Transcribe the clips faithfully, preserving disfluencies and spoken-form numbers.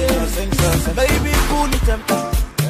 Baby, cool the temper.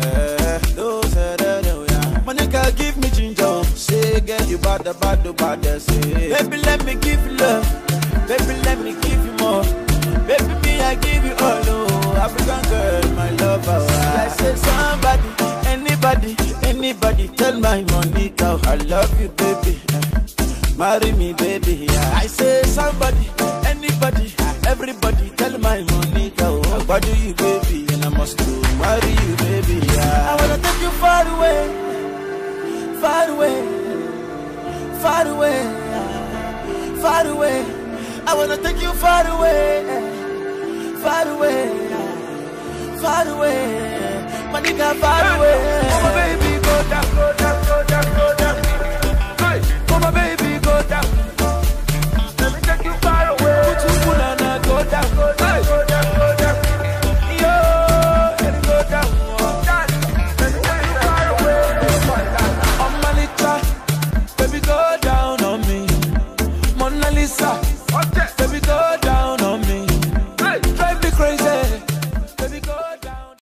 My nigga, give me ginger. Say, get you bad, bad, bad, say. Baby, let me give you love. Baby, let me give you more. Baby, me, I give you all. Oh, African girl, my lover. I say, somebody, anybody, anybody, tell my Monica, I love you, baby. Marry me, baby. I say, somebody, anybody, everybody, tell my Monica, oh, what do you, baby? And I must do, marry you, baby. I wanna take you far away, far away, far away, far away. I wanna take you far away, far away, far away. My nigga, far away.